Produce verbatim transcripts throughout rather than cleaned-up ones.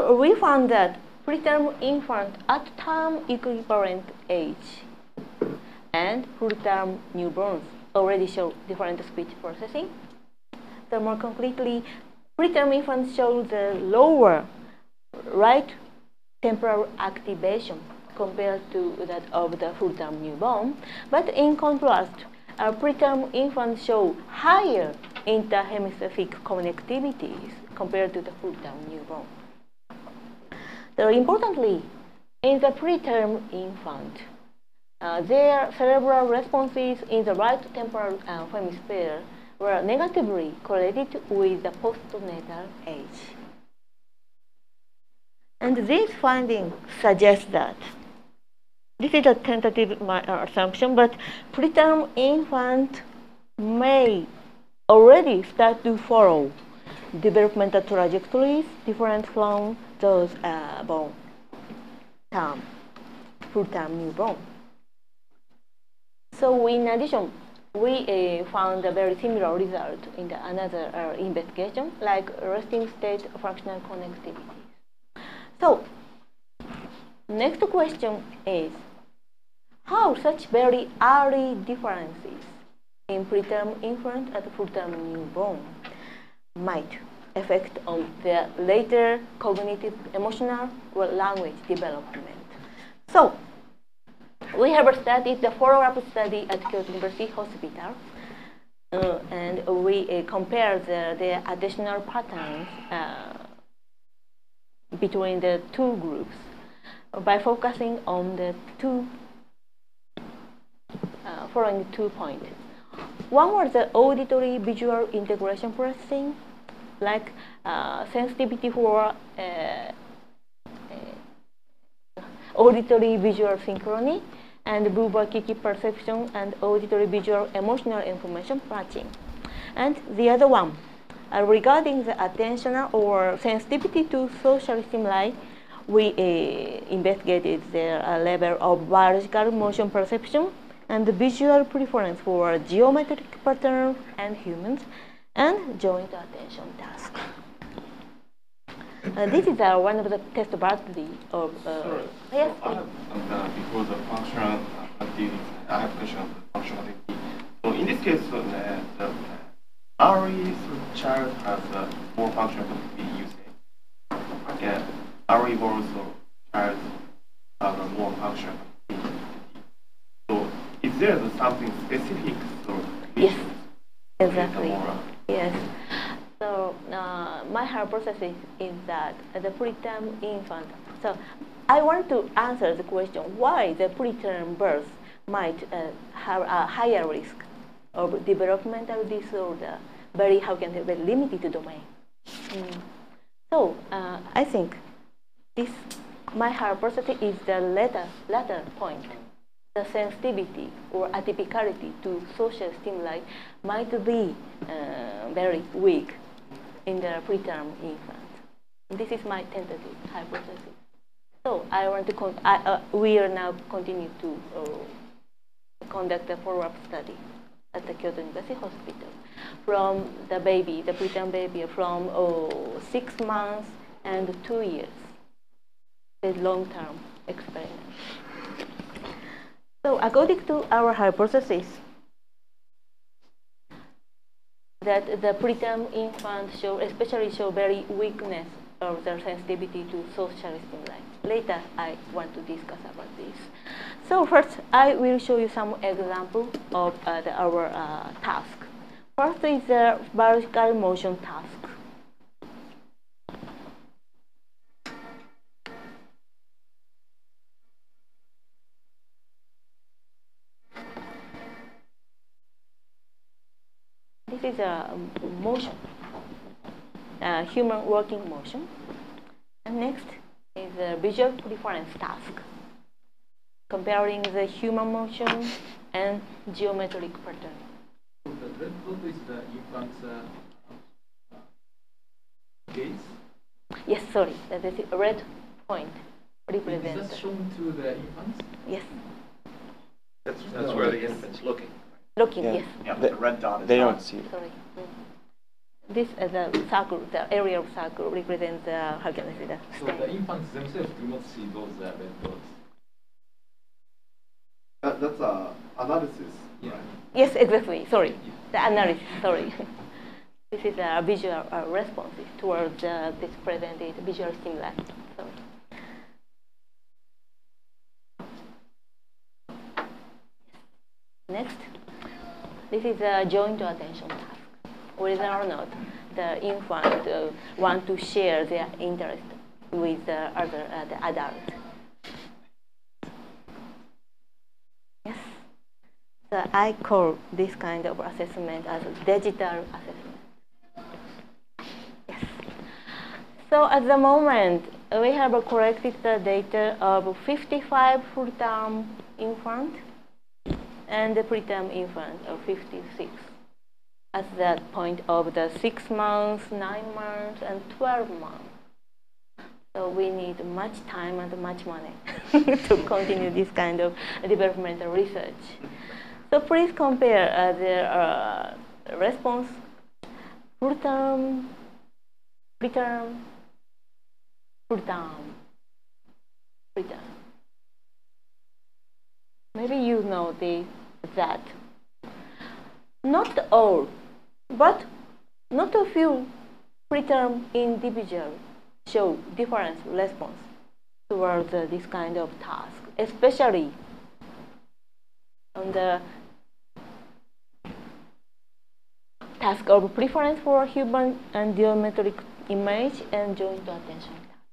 So we found that preterm infant at term equivalent age and full-term newborns already show different speech processing. So more concretely, preterm infants show the lower right temporal activation compared to that of the full-term newborn. But in contrast, uh, preterm infants show higher interhemispheric connectivities compared to the full-term newborn. So importantly, in the preterm infant, uh, their cerebral responses in the right temporal uh, hemisphere were negatively correlated with the postnatal age. And this finding suggests that this is a tentative assumption, but preterm infant may already start to follow developmental trajectories different from those uh, born term, full-term newborn. So in addition, we uh, found a very similar result in the another uh, investigation, like resting state functional connectivity. So, next question is, how such very early differences in preterm infant and full-term newborn might affect on their later cognitive, emotional, or language development? So, we have studied the follow-up study at Kyoto University Hospital, uh, and we uh, compared the, the additional patterns uh, between the two groups by focusing on the two uh, following two points. One was the auditory visual integration processing, like uh, sensitivity for uh, uh, auditory visual synchrony, and Bouba-Kiki perception and auditory visual emotional information matching. And the other one, uh, regarding the attentional or sensitivity to social stimuli, we uh, investigated the uh, level of biological motion perception and the visual preference for geometric patterns and humans, and joint attention task. Uh, this is uh, one of the test battery of. Uh, Sorry. Yes. So I have, uh, before the functional activities, I have a question on the functional activity. So in this case, uh, the, the early child has uh, more functional activity, you say. Yeah, early born so child have a more functional activity. So is there something specific? So Yes. Exactly. More, Yes. So uh, my hypothesis is that the preterm infant. So I want to answer the question why the preterm birth might uh, have a higher risk of developmental disorder, very how can I say, very limited domain. Mm. So uh, I think this my hypothesis is the latter latter point. The sensitivity or atypicality to social stimuli might be uh, very weak in the preterm infant. This is my tentative hypothesis. So I want to con I, uh, we are now continue to uh, conduct a follow-up study at the Kyoto University Hospital from the baby, the preterm baby, from oh, six months and two years. The long-term experiment. So according to our hypothesis, that the preterm infants show, especially show very weakness of their sensitivity to social stimuli. Later, I want to discuss about this. So first, I will show you some example of uh, the, our uh, task. First is the biological motion task. This is a motion, a human working motion. And next is a visual preference task, comparing the human motion and geometric pattern. So the red dot is the infant's uh, gaze? Yes, sorry, that is a red point Is represents. that shown to the infants? Yes, That's, that's where the infant's looking. looking, Yeah. yes, Yeah, They- the red dot is They not. don't see it. sorry. this uh, the circle, the area of circle represents uh, how can I say that? So the infants themselves do not see those uh, red dots. That, that's a analysis. Yeah. Right? Yes, exactly. Sorry, the analysis. Sorry. This is a visual uh, response towards uh, this presented visual stimuli. So. Next, this is a joint attention task. Whether or not the infant uh, want to share their interest with the other uh, the adult. Yes. So I call this kind of assessment as a digital assessment. Yes. So at the moment, we have collected the data of fifty-five full-term infants and the preterm infant of fifty-six. At that point of the six months, nine months, and twelve months. So we need much time and much money to continue this kind of developmental research. So please compare uh, the uh, response, full term, preterm, full term, preterm. Maybe you know the, that. Not all, but not a few preterm individuals show different response towards uh, this kind of task, especially on the task of preference for human and geometric image and joint attention.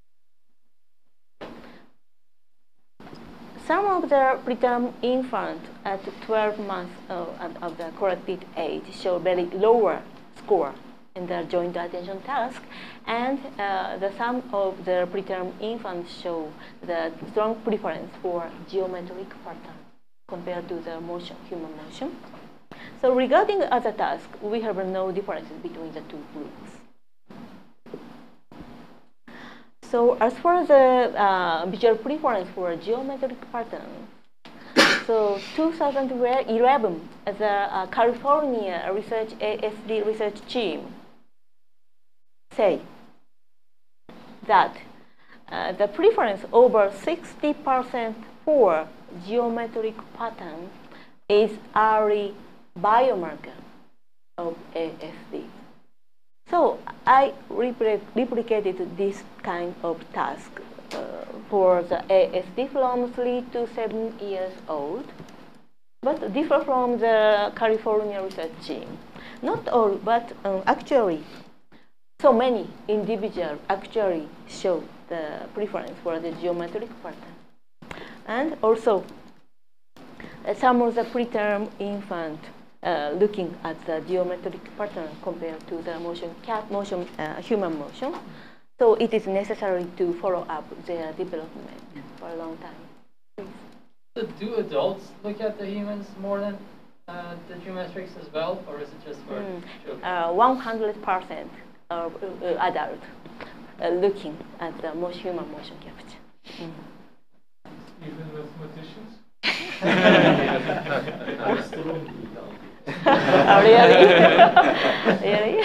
Some of the preterm infants at twelve months uh, of the collected age show very lower score in the joint attention task, and uh, the some of the preterm infants show the strong preference for geometric pattern compared to the motion, human motion. So regarding the other task, we have no differences between the two groups. So as for the uh, visual preference for geometric pattern, so two thousand eleven, the uh, California research A S D research team say that uh, the preference over sixty percent for geometric pattern is early biomarker of A S D. So I repli replicated this kind of task uh, for the A S D from three to seven years old, but differ from the California research team. Not all, but um, actually, so many individuals actually show the preference for the geometric pattern. And also, uh, some of the preterm infant Uh, looking at the geometric pattern compared to the motion, cat motion, uh, human motion. So it is necessary to follow up their development for a long time. Please. So do adults look at the humans more than uh, the geometrics as well, or is it just for Mm. joking? Uh, one hundred percent of uh, adult uh, looking at the most human motion capture. Mm. Even mathematicians? Oh, really? Really?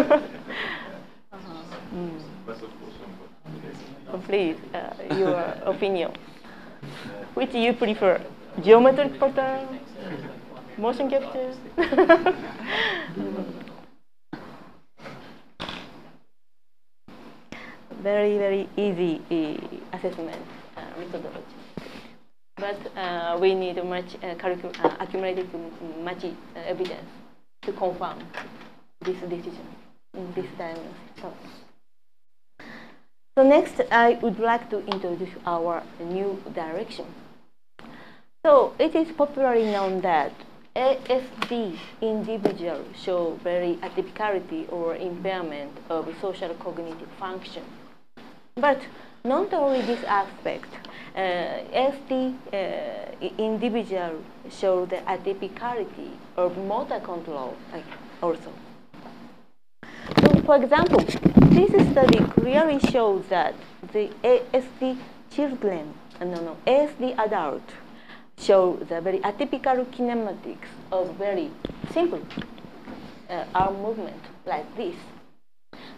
uh-huh. mm. Oh, please, uh, your opinion. Which you prefer? Geometric pattern? Motion capture? Very, very easy uh, assessment uh, methodology. But uh, we need much uh, uh, accumulated much uh, evidence to confirm this decision, this diagnosis. So, so next, I would like to introduce our new direction. So it is popularly known that A S D individuals show very atypicality or impairment of social cognitive function. But not only this aspect, uh, A S D uh, individuals show the atypicality of motor control also. So, for example, this study clearly shows that the A S D children, uh, no, no, A S D adults show the very atypical kinematics of very simple uh, arm movement like this.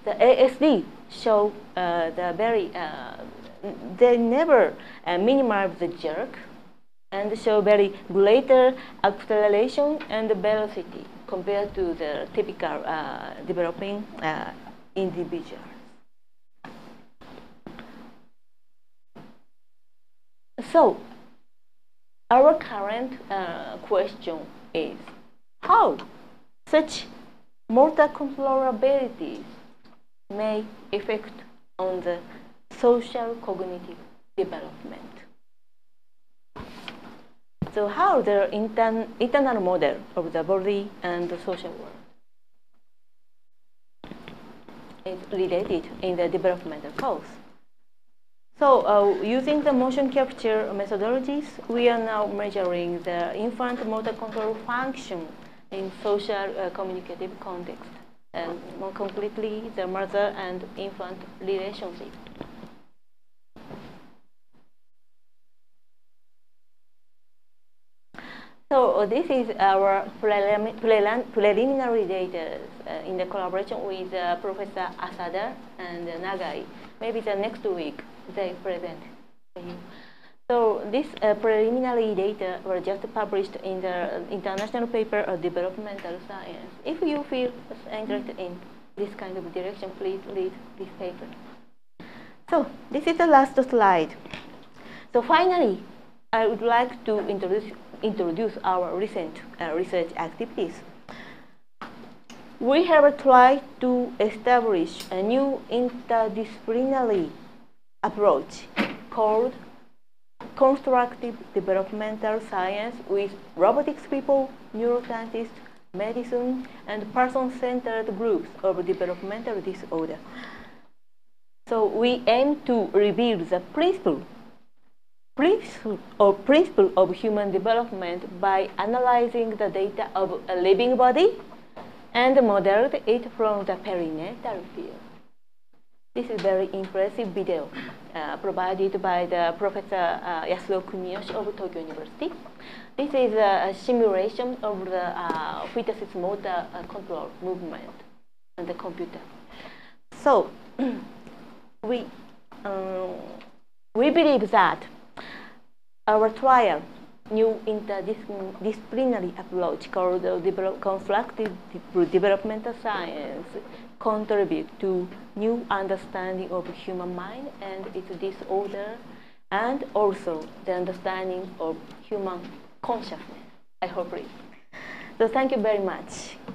the A S D show uh, the very, uh, they never uh, minimize the jerk and show very greater acceleration and velocity compared to the typical uh, developing uh, individuals. So, our current uh, question is how such motor control abilities may affect on the social cognitive development. So how the intern internal model of the body and the social world is related in the developmental course. So uh, using the motion capture methodologies, we are now measuring the infant motor control function in social uh, communicative context, and more completely the mother and infant relationship. So uh, this is our prelim prelim preliminary data uh, in the collaboration with uh, Professor Asada and uh, Nagai. Maybe the next week they present to you. So this uh, preliminary data were just published in the international paper of developmental science. If you feel interested in this kind of direction, please read this paper. So this is the last slide. So finally, I would like to introduce introduce our recent uh, research activities. We have tried to establish a new interdisciplinary approach called constructive developmental science with robotics people, neuroscientists, medicine, and person-centered groups of developmental disorder. So we aim to reveal the principle Principle or principle of human development by analyzing the data of a living body and modeled it from the perinatal field. This is a very impressive video uh, provided by the Professor uh, Yasuo Kumiyoshi of Tokyo University. This is a, a simulation of the uh, fetus's motor uh, control movement on the computer. So we um, we believe that our trial, new interdisciplinary approach called uh, develop, constructive de developmental science, contribute to new understanding of human mind and its disorder, and also the understanding of human consciousness, I hope. So thank you very much.